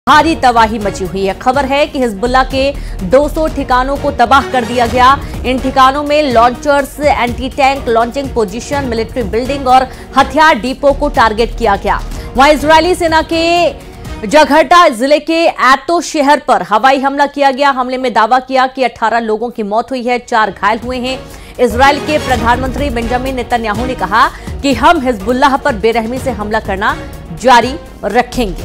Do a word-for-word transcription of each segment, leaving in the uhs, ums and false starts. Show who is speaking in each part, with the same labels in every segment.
Speaker 1: भारी तबाही मची हुई है। खबर है कि हिजबुल्लाह के दो सौ ठिकानों को तबाह कर दिया गया। इन ठिकानों में launchers, anti tank launching position, military building और हथियार डिपो को टारगेट किया गया। वहीं इजरायली सेना के जगहटा जिले के एतो शहर पर हवाई हमला किया गया। हमले में दावा किया कि अठारह लोगों की मौत हुई है, चार घायल हुए हैं। इजरायल के प्रधानमंत्री बेंजामिन नेतन्याहू ने कहा कि हम हिजबुल्लाह पर बेरहमी से हमला करना जारी रखेंगे।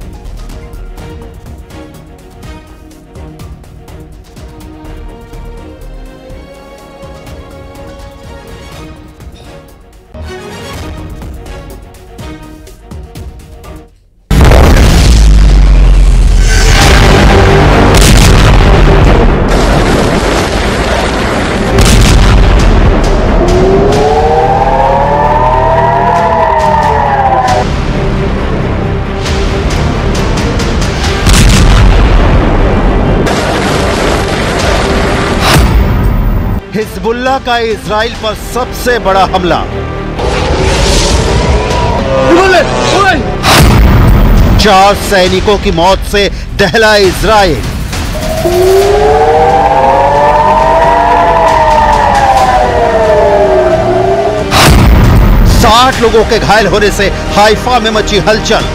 Speaker 2: हिजबुल्लाह का इजराइल पर सबसे बड़ा हमला। चार सैनिकों की मौत से दहला इजराइल। साठ लोगों के घायल होने से हाइफा में मची हलचल।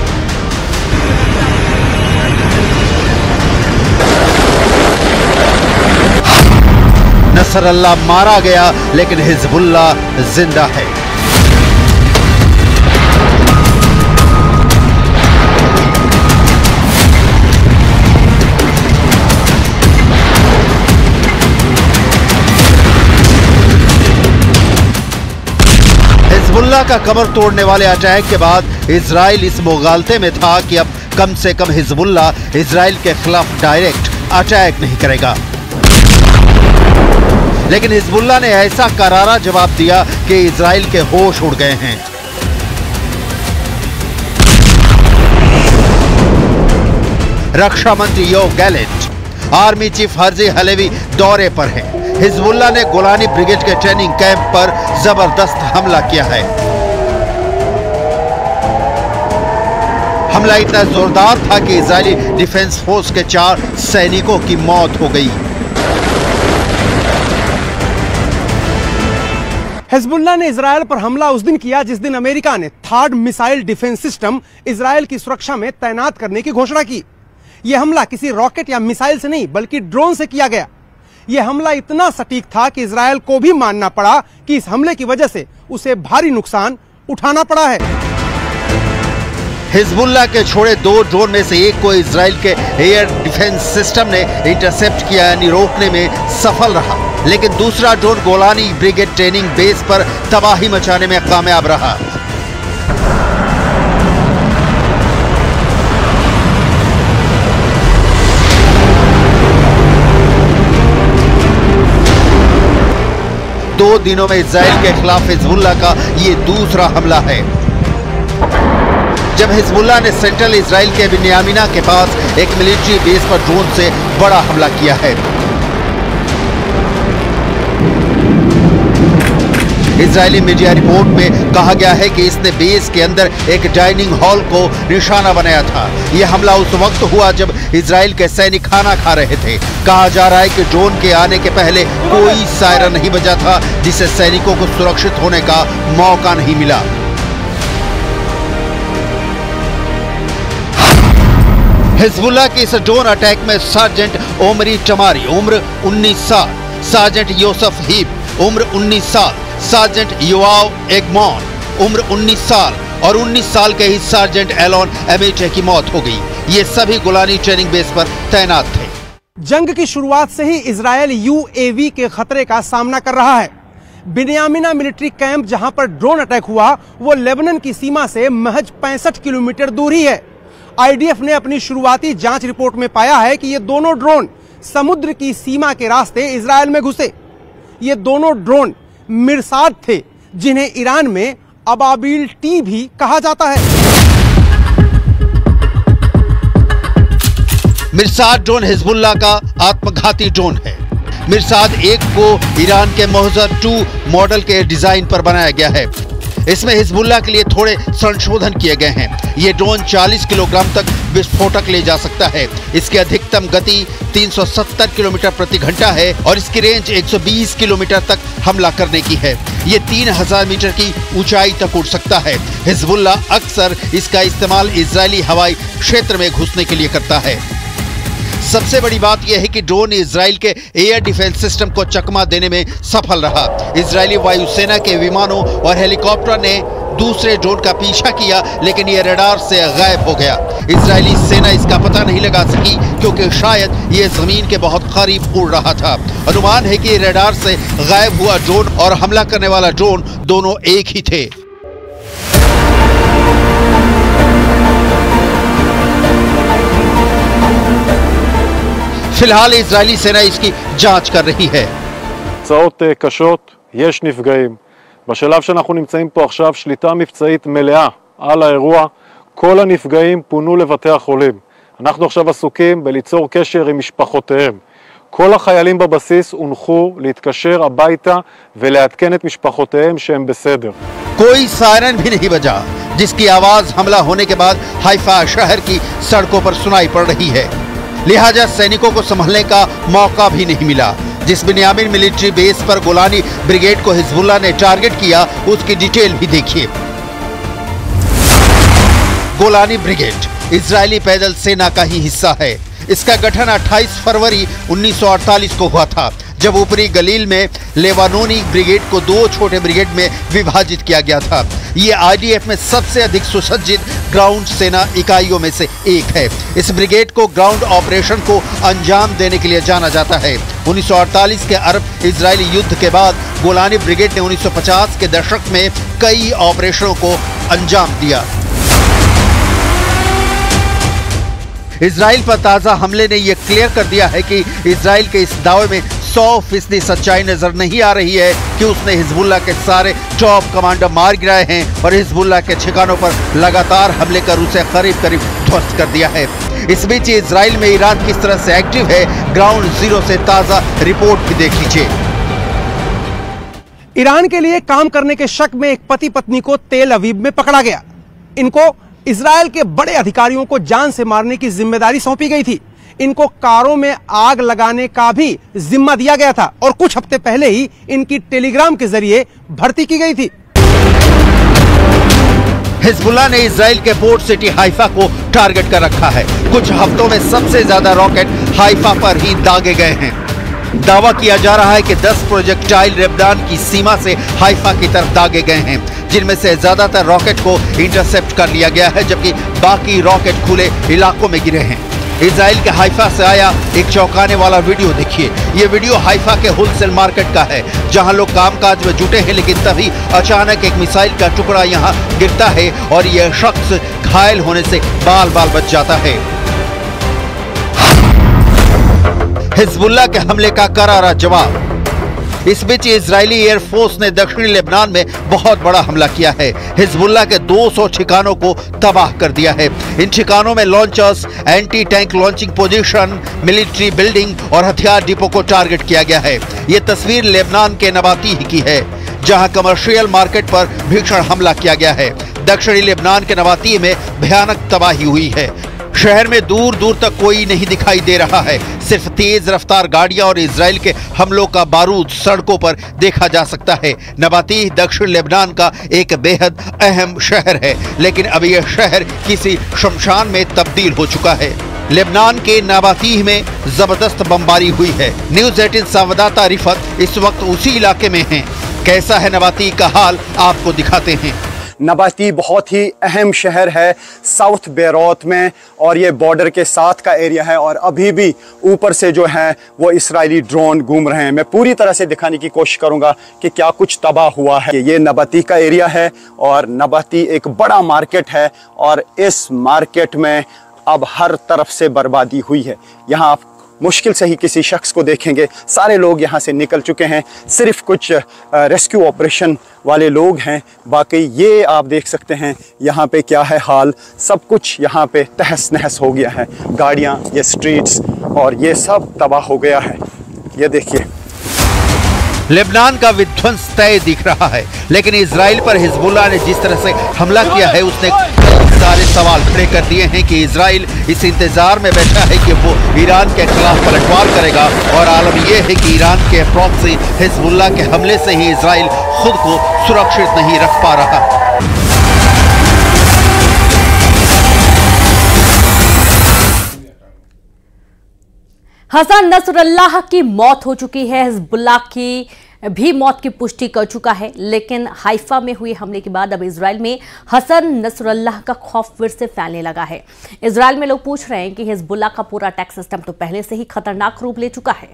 Speaker 2: नसरल्लाह मारा गया लेकिन हिजबुल्लाह जिंदा है। हिजबुल्लाह का कमर तोड़ने वाले अटैक के बाद इजराइल इस मुगालते में था कि अब कम से कम हिजबुल्लाह इजराइल के खिलाफ डायरेक्ट अटैक नहीं करेगा। लेकिन हिजबुल्लाह ने ऐसा करारा जवाब दिया कि इजराइल के होश उड़ गए हैं। रक्षा मंत्री Yoav Gallant, army chief Herzi Halevi दौरे पर हैं। हिजबुल्लाह ने गोलानी ब्रिगेड के ट्रेनिंग कैंप पर जबरदस्त हमला किया है। हमला इतना जोरदार था कि इजरायली डिफेंस फोर्स के चार सैनिकों की मौत हो गई।
Speaker 3: हिजबुल्लाह ने इजरायल पर हमला उस दिन किया जिस दिन अमेरिका ने third missile defence system Israel की सुरक्षा में तैनात करने की घोषणा की। यह हमला किसी रॉकेट या मिसाइल से नहीं बल्कि ड्रोन से किया गया। यह हमला इतना सटीक था कि इजरायल को भी मानना पड़ा कि इस हमले की वजह से उसे भारी नुकसान उठाना पड़ा है।
Speaker 2: हिजबुल्लाह के छोड़े दो ड्रोन में से एक को इजराइल के एयर डिफेंस सिस्टम ने इंटरसेप्ट किया, यानी रोकने में सफल रहा। लेकिन दूसरा drone Golani brigade training base पर तबाही मचाने में कामयाब रहा। दो दिनों में इजराइल के खिलाफ हिजबुल्लाह का यह दूसरा हमला है। जब हिजबुल्लाह ने सेंट्रल इजराइल के बिन्यामिना के पास एक मिलिट्री बेस पर ड्रोन से बड़ा हमला किया है। इजरायली मीडिया रिपोर्ट में कहा गया है कि इसने बेस के अंदर एक डाइनिंग हॉल को निशाना बनाया था। यह हमला उस वक्त हुआ जब इजराइल के सैनिक खाना खा रहे थे। कहा जा रहा है कि ड्रोन के आने के पहले कोई सायरन नहीं बजा था, जिससे सैनिकों को सुरक्षित होने का मौका नहीं मिला। हिजबुल्लाह के इस ड्रोन अटैक में सार्जेंट ओमरी टमारी उम्र उन्नीस साल, सार्जेंट योसेफ हीप उम्र उन्नीस साल, सार्जेंट योआव एगमॉन उम्र उन्नीस साल और उन्नीस साल के ही सार्जेंट एलोन एमेटे की मौत हो गई। ये सभी गोलानी ट्रेनिंग बेस पर तैनात थे।
Speaker 3: जंग की शुरुआत से ही इजरायल यूएवी के खतरे का सामना कर रहा है। बिन्यामिना मिलिट्री कैंप जहां पर ड्रोन अटैक हुआ वो लेबनान की सीमा से महज पैंसठ किलोमीटर दूर ही है। आईडीएफ ने अपनी शुरुआती जांच रिपोर्ट में पाया है कि ये दोनों ड्रोन समुद्र की सीमा के रास्ते इजरायल में घुसे। ये दोनों ड्रोन मिरसाद थे, जिन्हें ईरान में अबाबिल टी भी कहा जाता है।
Speaker 2: मिरसाद ड्रोन हिजबुल्लाह का आत्मघाती ड्रोन है। मिरसाद एक को ईरान के मोहजर टू मॉडल के डिजाइन पर बनाया गया है। इसमें हिजबुल्लाह के लिए थोड़े संशोधन किए गए हैं। ये ड्रोन चालीस किलोग्राम तक विस्फोटक ले जा सकता है। इसकी अधिकतम गति तीन सौ सत्तर किलोमीटर प्रति घंटा है और इसकी रेंज एक सौ बीस किलोमीटर तक हमला करने की है। ये तीन हज़ार मीटर की ऊंचाई तक उड़ सकता है। हिजबुल्लाह अक्सर इसका इस्तेमाल इजरायली हवाई क्षेत्र में घुसने के लिए करता है। सबसे बड़ी बात यह है कि ड्रोन इजराइल के एयर डिफेंस सिस्टम को चकमा देने में सफल रहा। इजरायली वायुसेना के विमानों और हेलीकॉप्टर ने दूसरे ड्रोन का पीछा किया, लेकिन यह रडार से गायब हो गया। इजरायली सेना इसका पता नहीं लगा सकी क्योंकि शायद यह जमीन के बहुत करीब उड़ रहा था। अनुमान है कि रडार से गायब हुआ ड्रोन और हमला करने वाला ड्रोन दोनों एक ही थे। फिलहाल इजरायली सेना इसकी जांच कर रही है।
Speaker 4: תוצאות קשות, יש נפגעים. בשלב שאנחנו נמצאים פה עכשיו, שליטה מבצעית מלאה על האירוע. כל הנפגעים פונו לבתי החולים. אנחנו עכשיו עסוקים בליצור קשר עם משפחותיהם. כל החיילים בבסיס הונחו להתקשר הביתה ולעדכן את משפחותיהם שהם בסדר.
Speaker 2: कोई सायरन भी नहीं बजा, जिसकी आवाज हमला होने के बाद हाइफा शहर की सड़कों पर सुनाई पड़ रही है। लिहाजा सैनिकों को संभलने का मौका भी नहीं मिला। जिस बिन्यामिन मिलिट्री बेस पर गोलानी ब्रिगेड को हिजबुल्लाह ने टारगेट किया, उसकी डिटेल भी देखिए। गोलानी ब्रिगेड इजरायली पैदल सेना का ही हिस्सा है। इसका गठन अट्ठाईस फरवरी उन्नीस सौ अड़तालीस को हुआ था, जब ऊपरी गलील में लेबानोनी ब्रिगेड को दो छोटे ब्रिगेड में विभाजित किया गया था। ये आईडीएफ में सबसे अधिक सुसज्जित ग्राउंड सेना इकाइयों में से एक है। इस ब्रिगेड को ग्राउंड ऑपरेशन को अंजाम देने के लिए जाना जाता है। उन्नीस सौ अड़तालीस के अरब इजरायली युद्ध के बाद गोलानी ब्रिगेड ने उन्नीस सौ पचास के दशक में कई ऑपरेशनों को अंजाम दिया। इजराइल पर ताजा हमले ने यह क्लियर कर दिया है कि इजराइल के इस दावे में सौ फीसदी सच्चाई नजर नहीं आ रही है कि उसने हिजबुल्लाह के सारे टॉप कमांडर मार गिराए हैं और हिजबुल्लाह के ठिकानों पर लगातार हमले कर उसे करीब करीब ध्वस्त कर दिया है। इस बीच इजराइल में ईरान किस तरह से एक्टिव है, ग्राउंड जीरो से ताजा रिपोर्ट भी देख लीजिए।
Speaker 3: ईरान के लिए काम करने के शक में एक पति पत्नी को तेल अवीव में पकड़ा गया। इनको इजराइल के बड़े अधिकारियों को जान से मारने की जिम्मेदारी सौंपी गई थी। इनको कारों में आग लगाने का भी जिम्मा दिया गया था और कुछ हफ्ते पहले ही इनकी टेलीग्राम के जरिए भर्ती की गई थी।
Speaker 2: हिजबुल्लाह ने इजराइल के पोर्ट सिटी हाइफा को टारगेट कर रखा है। कुछ हफ्तों में सबसे ज्यादा रॉकेट हाइफा पर ही दागे गए हैं। दावा किया जा रहा है कि दस प्रोजेक्टाइल लेबनान की सीमा से हाइफा की तरफ दागे गए हैं, जिनमें से ज्यादातर रॉकेट को इंटरसेप्ट कर लिया गया है, जबकि बाकी रॉकेट खुले इलाकों में गिरे हैं। इजराइल के हाइफा से आया एक चौंकाने वाला वीडियो देखिए। ये वीडियो हाइफा के होलसेल मार्केट का है, जहां लोग कामकाज में जुटे हैं, लेकिन तभी अचानक एक मिसाइल का टुकड़ा यहां गिरता है और यह शख्स घायल होने से बाल बाल बच जाता है। हिजबुल्लाह के हमले का करारा जवाब। इस बीच इजरायली एयरफोर्स ने दक्षिणी लेबनान में बहुत बड़ा हमला किया है। हिजबुल्लाह के दो सौ ठिकानों को तबाह कर दिया है। इन ठिकानों में launchers, anti tank launching position, military building और हथियार डिपो को टारगेट किया गया है। ये तस्वीर लेबनान के नबातीह की है, जहां कमर्शियल मार्केट पर भीषण हमला किया गया है। दक्षिणी लेबनान के नबातीह में भयानक तबाही हुई है। शहर में दूर दूर तक कोई नहीं दिखाई दे रहा है। सिर्फ तेज रफ्तार गाड़ियां और इजराइल के हमलों का बारूद सड़कों पर देखा जा सकता है। नबातीह दक्षिण लेबनान का एक बेहद अहम शहर है, लेकिन अब यह शहर किसी शमशान में तब्दील हो चुका है। लेबनान के नबातीह में जबरदस्त बमबारी हुई है। न्यूज एटीन संवाददाता रिफत इस वक्त उसी इलाके में हैं। कैसा है नबातीह का हाल, आपको दिखाते हैं।
Speaker 5: नबातीह बहुत ही अहम शहर है साउथ बेरूत में, और ये बॉर्डर के साथ का एरिया है, और अभी भी ऊपर से जो है वो इजरायली ड्रोन घूम रहे हैं। मैं पूरी तरह से दिखाने की कोशिश करूंगा कि क्या कुछ तबाह हुआ है। ये नबातीह का एरिया है और नबातीह एक बड़ा मार्केट है, और इस मार्केट में अब हर तरफ से बर्बादी हुई है। यहाँ आप मुश्किल से ही किसी शख्स को देखेंगे। सारे लोग यहाँ से निकल चुके हैं, सिर्फ कुछ रेस्क्यू ऑपरेशन वाले लोग हैं। बाकी ये आप देख सकते हैं यहाँ पे क्या है हाल। सब कुछ यहाँ पे तहस नहस हो गया है। गाड़ियाँ, ये स्ट्रीट्स और ये सब तबाह हो गया है। ये देखिए,
Speaker 2: लेबनान का विध्वंस तय दिख रहा है, लेकिन इजराइल पर हिजबुल्लाह ने जिस तरह से हमला किया है, उसने सारे सवाल खड़े कर दिए हैं कि इजराइल इस इंतजार में बैठा है कि वो ईरान के खिलाफ पलटवार करेगा, और आलम यह है कि ईरान के प्रॉक्सी हिजबुल्लाह के हमले से ही इजराइल खुद को सुरक्षित नहीं रख पा रहा।
Speaker 1: हसन नसरुल्लाह की मौत हो चुकी है, हिजबुल्लाह की भी मौत की पुष्टि कर चुका है, लेकिन हाइफा में हुए हमले के बाद अब इजराइल में हसन नसरुल्लाह का खौफ फिर से फैलने लगा है। इजराइल में लोग पूछ रहे हैं कि हिजबुल्लाह का पूरा अटैक सिस्टम तो पहले से ही खतरनाक रूप ले चुका है।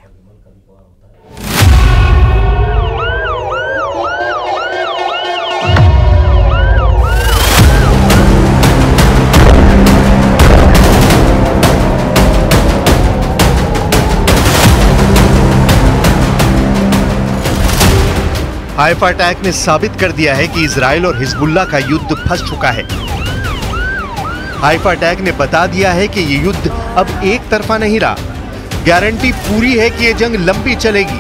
Speaker 6: हाइफा अटैक ने साबित कर दिया है कि इजराइल और हिजबुल्लाह का युद्ध फंस चुका है। हाइफा अटैक ने बता दिया है कि ये युद्ध अब एक तरफा नहीं रहा। गारंटी पूरी है कि ये जंग लंबी चलेगी।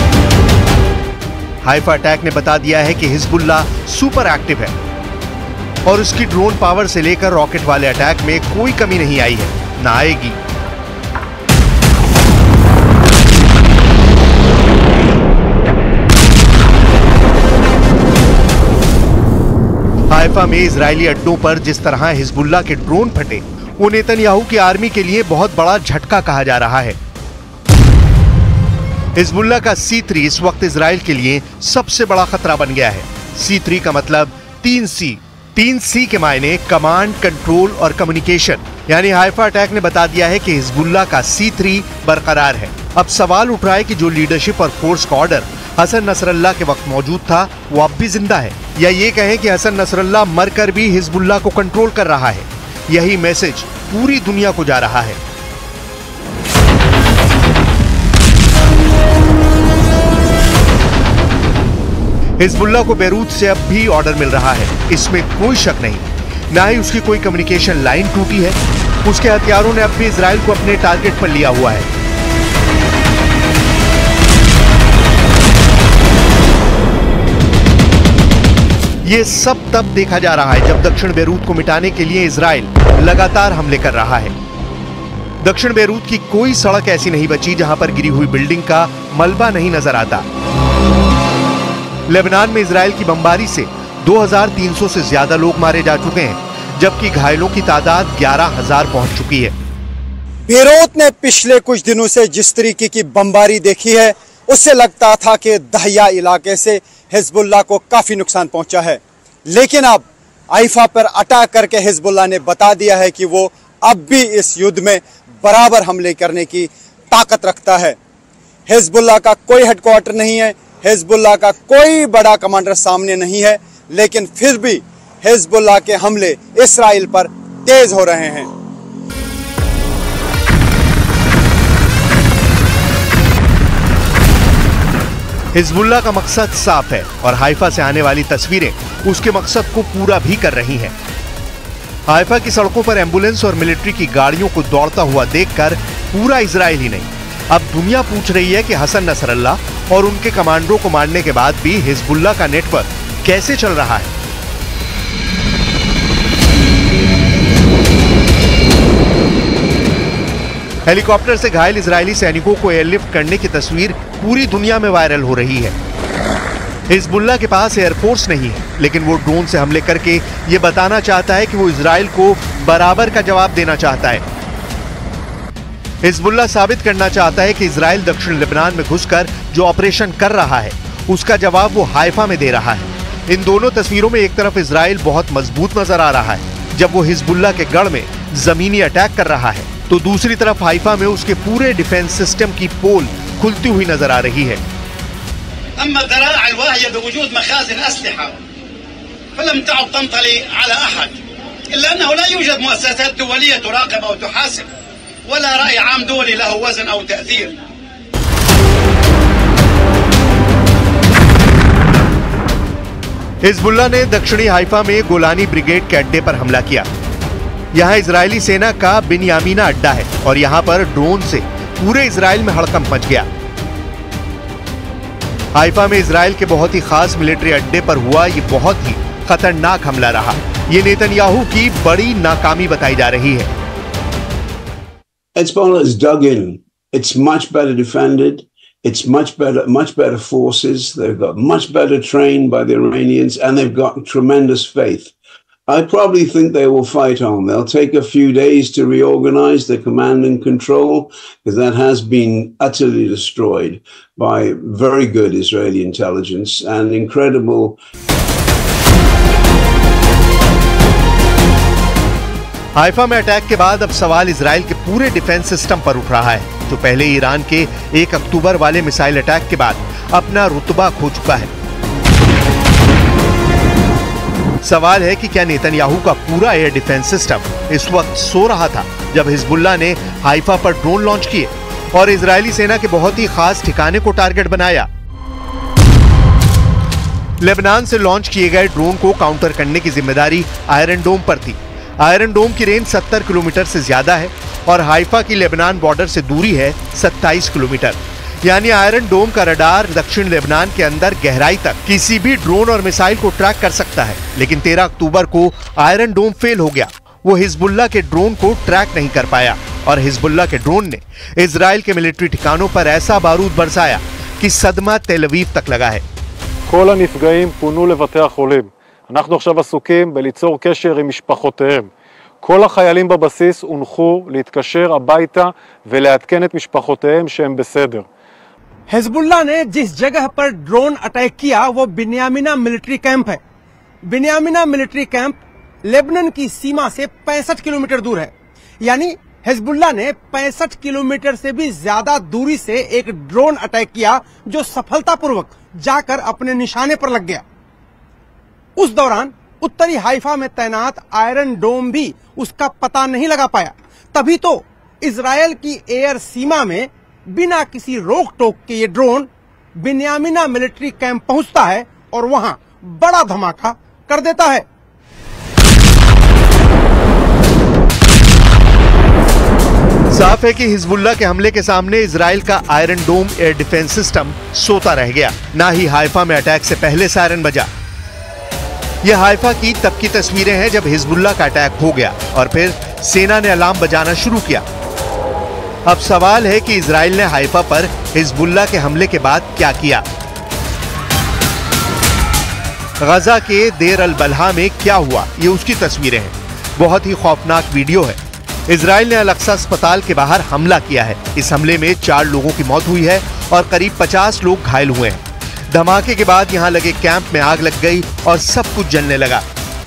Speaker 6: हाइफा अटैक ने बता दिया है कि हिजबुल्लाह सुपर एक्टिव है और उसकी ड्रोन पावर से लेकर रॉकेट वाले अटैक में कोई कमी नहीं आई है, ना आएगी। हाइफा में इजरायली अड्डों पर जिस तरह हिजबुल्लाह के ड्रोन फटे, वो नेतन्याहू की आर्मी के लिए बहुत बड़ा झटका कहा जा रहा है। हिजबुल्लाह का सी थ्री इस वक्त इजराइल के लिए सबसे बड़ा खतरा बन गया है। सी थ्री का मतलब तीन सी। तीन सी के मायने कमांड, कंट्रोल और कम्युनिकेशन। यानी हाइफा अटैक ने बता दिया है कि हिजबुल्लाह का सी थ्री बरकरार है। अब सवाल उठ रहा है कि जो लीडरशिप और फोर्स का ऑर्डर हसन नसरुल्लाह के वक्त मौजूद था, वो अब भी जिंदा है, या ये कहें कि हसन नसरुल्लाह मरकर भी हिजबुल्लाह को कंट्रोल कर रहा है। यही मैसेज पूरी दुनिया को जा रहा है। हिजबुल्लाह को बैरूत से अब भी ऑर्डर मिल रहा है, इसमें कोई शक नहीं। ना ही उसकी कोई कम्युनिकेशन लाइन टूटी है। उसके हथियारों ने अब भी इजराइल को अपने टारगेट पर लिया हुआ है। ये सब तब देखा जा रहा है जब दक्षिण बैरूत को मिटाने के लिए इजराइल लगातार हमले कर रहा है। दक्षिण बैरूत की कोई सड़क ऐसी नहीं बची जहां पर गिरी हुई बिल्डिंग का मलबा नहीं नजर आता। लेबनान में इजराइल की बमबारी से दो हज़ार तीन सौ से ज्यादा लोग मारे जा चुके हैं, जबकि घायलों की तादाद ग्यारह हज़ार पहुंच चुकी है।
Speaker 5: बैरूत ने पिछले कुछ दिनों से जिस तरीके की बमबारी देखी है, उससे लगता था कि दहिया इलाके से हिजबुल्लाह को काफी नुकसान पहुंचा है, लेकिन अब हाइफा पर अटैक करके हिजबुल्लाह ने बता दिया है कि वो अब भी इस युद्ध में बराबर हमले करने की ताकत रखता है। हिजबुल्लाह का कोई हेडक्वार्टर नहीं है, हिजबुल्लाह का कोई बड़ा कमांडर सामने नहीं है, लेकिन फिर भी हिजबुल्लाह के हमले इस्राइल पर तेज हो रहे हैं।
Speaker 6: हिजबुल्लाह का मकसद साफ है और हाइफा से आने वाली तस्वीरें उसके मकसद को पूरा भी कर रही हैं। हाइफा की सड़कों पर एम्बुलेंस और मिलिट्री की गाड़ियों को दौड़ता हुआ देखकर पूरा इजराइल ही नहीं, अब दुनिया पूछ रही है कि हसन नसरुल्लाह और उनके कमांडरों को मारने के बाद भी हिजबुल्लाह का नेटवर्क कैसे चल रहा है। हेलीकॉप्टर से घायल इजरायली सैनिकों को एयरलिफ्ट करने की तस्वीर पूरी दुनिया में वायरल हो रही है। हिजबुल्लाह के पास एयरफोर्स नहीं है, लेकिन वो ड्रोन से हमले करके ये बताना चाहता है कि वो इजराइल को बराबर का जवाब देना चाहता है। हिजबुल्लाह साबित करना चाहता है कि इजराइल दक्षिण लेबनान में घुसकर जो ऑपरेशन कर रहा है, उसका जवाब वो हाइफा में दे रहा है। इन दोनों तस्वीरों में एक तरफ इजराइल बहुत मजबूत नजर आ रहा है जब वो हिजबुल्लाह के गढ़ में जमीनी अटैक कर रहा है, तो दूसरी तरफ हाइफा में उसके पूरे डिफेंस सिस्टम की पोल खुलती हुई नजर आ रही है।
Speaker 7: أما الذرائع الواهية بوجود مخازن أسلحة فلم تعد تنطلي على أحد، إلا أنه لا يوجد مؤسسات دولية تراقب أو تحاسب، ولا رأي عام دولي له وزن أو تأثير।
Speaker 6: हिजबुल्लाह ने दक्षिणी हाइफा में गोलानी ब्रिगेड के अड्डे पर हमला किया। यहाँ इजरायली सेना का बिनयामीना अड्डा है और यहाँ पर ड्रोन से पूरे इजराइल में हड़कंप मच गया। हाइफा में इजराइल के बहुत ही खास मिलिट्री अड्डे पर हुआ ये बहुत ही खतरनाक हमला रहा। ये नेतन्याहू की बड़ी नाकामी बताई जा रही है।
Speaker 8: Hezbollah is dug in. It's much better defended. It's much better, much better forces. They've got much better trained by the Iranians, and they've got tremendous faith. I probably think they will fight on. They'll take a few days to reorganize the command and control, because that has been utterly destroyed by very good Israeli intelligence and incredible.
Speaker 6: Haifa में attack के बाद अब सवाल Israel के पूरे defence system पर उठ रहा है, जो पहले ईरान के एक अक्टूबर वाले मिसाइल अटैक के बाद अपना रुतबा खो चुका है। सवाल है कि क्या नेतन्याहू का पूरा एयर डिफेंस सिस्टम इस वक्त सो रहा था जब हिजबुल्लाह ने हाइफा पर ड्रोन लॉन्च किए और इजरायली सेना के बहुत ही खास ठिकाने को टारगेट बनाया। लेबनान से लॉन्च किए गए ड्रोन को काउंटर करने की जिम्मेदारी आयरन डोम पर थी। आयरन डोम की रेंज सत्तर किलोमीटर से ज्यादा है और हाइफा की लेबनान बॉर्डर से दूरी है सत्ताईस किलोमीटर। यानी आयरन डोम का रडार दक्षिण लेबनान के अंदर गहराई तक किसी भी ड्रोन और मिसाइल को ट्रैक कर सकता है। लेकिन तेरह अक्टूबर को आयरन डोम फेल हो गया। वो हिजबुल्लाह के ड्रोन को ट्रैक नहीं कर पाया और हिजबुल्लाह के ड्रोन ने इजराइल के मिलिट्री ठिकानों पर ऐसा बारूद बरसाया कि सदमा तेल अवीव तक लगा है।
Speaker 4: כל הנפגעים פונו לבתי החולים. אנחנו עכשיו עסוקים בליצור קשר עם משפחותיהם. כל החיילים בבסיס הונחו להתקשר הביתה ולעדכן את משפחותיהם שהם בסדר.
Speaker 3: हिजबुल्लाह ने जिस जगह पर ड्रोन अटैक किया वो बिन्यामिना मिलिट्री कैंप है। बिन्यामिना मिलिट्री कैंप लेबनान की सीमा से पैंसठ किलोमीटर दूर है। यानी हिजबुल्लाह ने पैंसठ किलोमीटर से भी ज्यादा दूरी से एक ड्रोन अटैक किया जो सफलतापूर्वक जाकर अपने निशाने पर लग गया। उस दौरान उत्तरी हाइफा में तैनात आयरन डोम भी उसका पता नहीं लगा पाया। तभी तो इजरायल की एयर सीमा में बिना किसी रोक टोक के ये ड्रोन बिन्यामिना मिलिट्री कैंप पहुंचता है और वहां बड़ा धमाका कर देता है।
Speaker 6: साफ है कि हिजबुल्लाह के हमले के सामने इजराइल का iron dome air defence system सोता रह गया। ना ही हाइफा में अटैक से पहले सायरन बजा। यह हाइफा की तब की तस्वीरें हैं जब हिजबुल्लाह का अटैक हो गया और फिर सेना ने अलार्म बजाना शुरू किया। अब सवाल है कि इजराइल ने हाइफा पर हिजबुल्लाह के हमले के बाद क्या किया। गजा के देर अल बलहा में क्या हुआ, ये उसकी तस्वीरें हैं। बहुत ही खौफनाक वीडियो है। इजराइल ने अल अक्सा अस्पताल के बाहर हमला किया है। इस हमले में चार लोगों की मौत हुई है और करीब पचास लोग घायल हुए हैं। धमाके के बाद यहां लगे कैंप में आग लग गई और सब कुछ जलने लगा।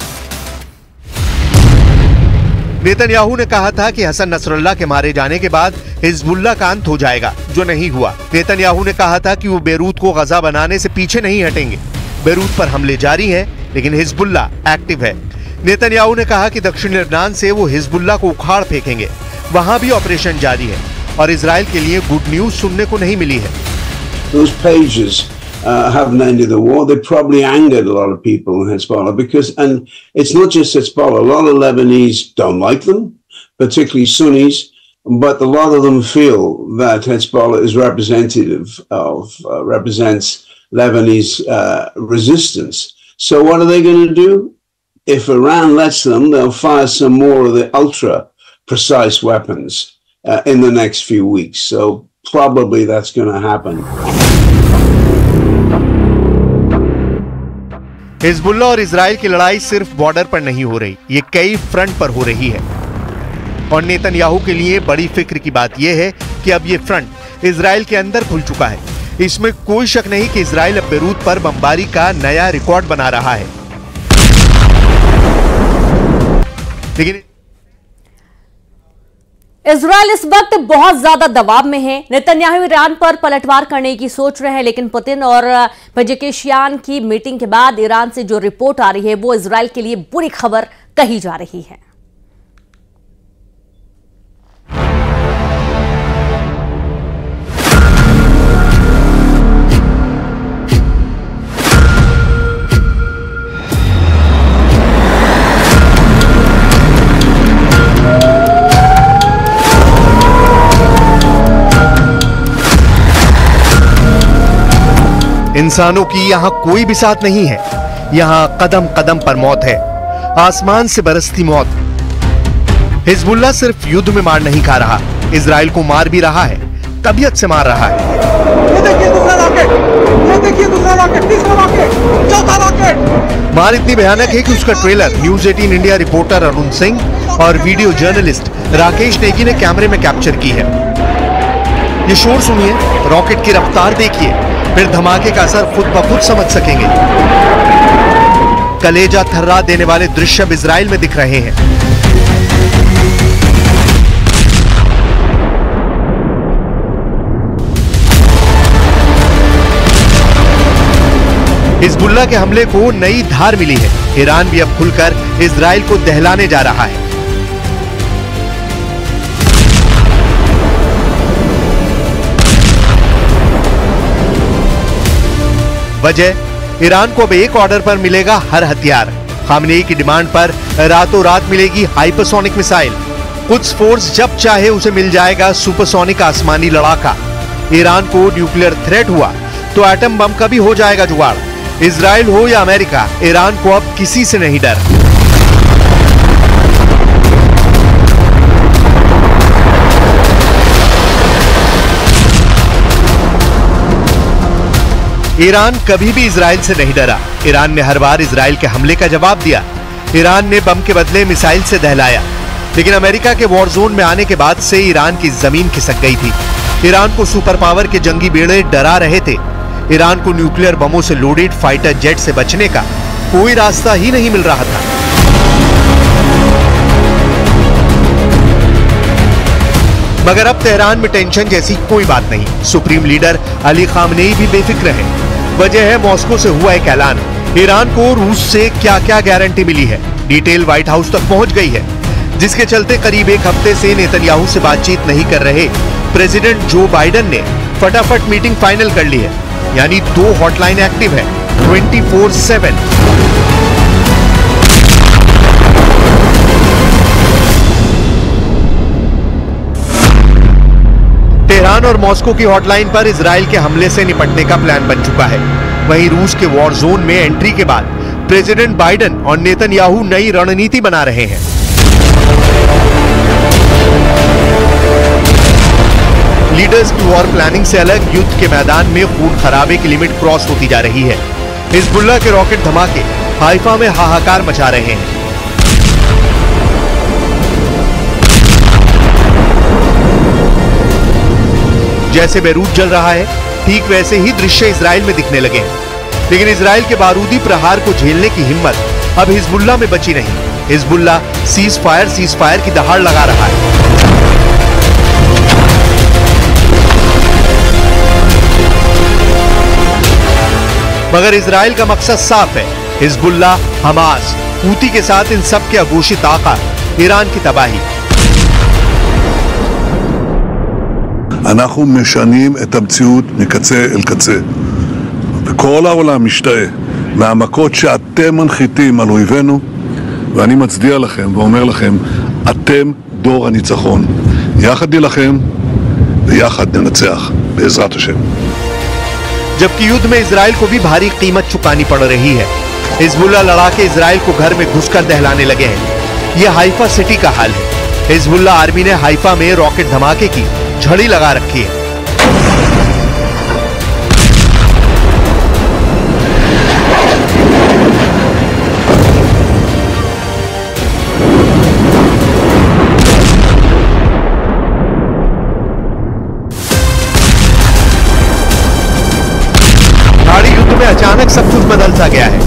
Speaker 6: नेतन्याहू ने कहा था कि हसन नसरुल्लाह के मारे जाने के बाद हिजबुल्लाह का अंत हो जाएगा, जो नहीं हुआ। नेतन्याहू ने कहा था कि वो बेरूत को गजा बनाने से पीछे नहीं हटेंगे। बेरूत पर हमले जारी हैं, लेकिन हिजबुल्लाह एक्टिव है। नेतन्याहू ने कहा कि दक्षिण लेबनान से वो हिजबुल्लाह को उखाड़ फेंकेंगे। वहां भी ऑपरेशन जारी है और इजराइल के लिए गुड न्यूज सुनने को नहीं मिली है।
Speaker 8: Those pages uh, haven't ended the war. They probably angered a lot of people in Hezbollah because, and it's not just Hezbollah. A lot of Lebanese don't like them, particularly Sunnis, but a lot of them feel that Hezbollah is representative of uh, represents Lebanese uh, resistance. So what are they going to do? If Iran lets them, they'll fire some more of the ultra precise weapons uh, in the next few weeks. So probably that's going to happen.
Speaker 6: Hezbollah और Israel की लड़ाई सिर्फ border पर नहीं हो रही, ये कई फ्रंट पर हो रही है। और नेतन्याहू के लिए बड़ी फिक्र की बात यह है कि अब ये फ्रंट इजराइल के अंदर खुल चुका है। इसमें कोई शक नहीं कि इजराइल अब बेरूत पर बमबारी का नया रिकॉर्ड बना रहा है। लेकिन
Speaker 1: इजराइल इस वक्त बहुत ज्यादा दबाव में है। नेतन्याहू ईरान पर पलटवार करने की सोच रहे हैं, लेकिन पुतिन और पेजेकिशियान की मीटिंग के बाद ईरान से जो रिपोर्ट आ रही है वो इजराइल के लिए बुरी खबर कही जा रही है।
Speaker 6: इंसानों की यहां कोई भी साथ नहीं है। यहां कदम कदम पर मौत है। आसमान से बरसती मौत। हिजबुल्लाह सिर्फ युद्ध में मार नहीं खा रहा, इजराइल को मार भी रहा है, तबीयत से मार रहा है।
Speaker 3: ये देखिए दूसरा रॉकेट, ये देखिए दूसरा रॉकेट, तीसरा रॉकेट, चौथा रॉकेट।
Speaker 6: मार इतनी भयानक है कि उसका ट्रेलर न्यूज अठारह इंडिया रिपोर्टर अरुण सिंह और वीडियो जर्नलिस्ट राकेश नेगी ने कैमरे में कैप्चर की है। ये शोर सुनिए, रॉकेट की रफ्तार देखिए, फिर धमाके का असर खुद ब खुद समझ सकेंगे। कलेजा थर्रा देने वाले दृश्य अब इजराइल में दिख रहे हैं। हिजबुल्लाह के हमले को नई धार मिली है। ईरान भी अब खुलकर इजराइल को दहलाने जा रहा है। वजह, ईरान को अब एक ऑर्डर पर मिलेगा हर हथियार। खामनेई की डिमांड पर रातों रात मिलेगी हाइपरसोनिक मिसाइल। कुछ फोर्स जब चाहे उसे मिल जाएगा सुपरसोनिक आसमानी लड़ाका। ईरान को न्यूक्लियर थ्रेट हुआ तो एटम बम का भी हो जाएगा जुगाड़। इजराइल हो या अमेरिका, ईरान को अब किसी से नहीं डर। ईरान कभी भी इजराइल से नहीं डरा। ईरान ने हर बार इजराइल के हमले का जवाब दिया। ईरान ने बम के बदले मिसाइल से दहलाया। लेकिन अमेरिका के वॉर जोन में आने के बाद से ईरान की जमीन खिसक गई थी। ईरान को सुपर पावर के जंगी बेड़े डरा रहे थे। ईरान को न्यूक्लियर बमों से लोडेड फाइटर जेट से बचने का कोई रास्ता ही नहीं मिल रहा था। मगर अब तेहरान में टेंशन जैसी कोई बात नहीं। सुप्रीम लीडर अली खामनेई भी बेफिक्र है। वजह है मॉस्को से हुआ एक ऐलान। ईरान को रूस से क्या क्या गारंटी मिली है, डिटेल व्हाइट हाउस तक पहुंच गई है, जिसके चलते करीब एक हफ्ते से नेतन्याहू से बातचीत नहीं कर रहे प्रेसिडेंट जो बाइडेन ने फटाफट मीटिंग फाइनल कर ली है। यानी दो हॉटलाइन एक्टिव है ट्वेंटी फोर सेवन। तेहरान और मॉस्को की हॉटलाइन पर इजराइल के हमले से निपटने का प्लान बन चुका है। वहीं रूस के वॉर जोन में एंट्री के बाद प्रेसिडेंट बाइडेन और नेतन्याहू नई रणनीति बना रहे हैं। लीडर्स की वॉर प्लानिंग से अलग युद्ध के मैदान में खून खराबे की लिमिट क्रॉस होती जा रही है। हिजबुल्लाह के रॉकेट धमाके हाइफा में हाहाकार मचा रहे हैं। जैसे बेरूत जल रहा है, ठीक वैसे ही दृश्य इजराइल में दिखने लगे हैं। लेकिन इजराइल के बारूदी प्रहार को झेलने की हिम्मत अब हिजबुल्लाह में बची नहीं। Hezbollah cease fire cease fire की दहाड़ लगा रहा है। मगर इजराइल का मकसद साफ है। हिजबुल्लाह, हमास, हूती के साथ इन सब के अघोषित आका ईरान की तबाही।
Speaker 9: אנחנו משנים את המציאות מקצה אל קצה. וכל העולם משתאה מהמכות שאתם מנחיתים על אויבינו, ואני מצדיע לכם ואומר לכם, אתם דור הניצחון. יחד נילחם ויחד ננצח בעזרת השם.
Speaker 6: जबकि युद्ध में इजराइल को भी भारी कीमत चुकानी पड़ रही है। हिजबुल्लाह लड़ाके इजराइल को घर में घुसकर दहलाने लगे हैं। यह हाइफा सिटी का हाल है। हिजबुल्लाह आर्मी ने हाइफा में रॉकेट धमाके की झड़ी लगा रखी है। अचानक सब कुछ बदल सा गया है।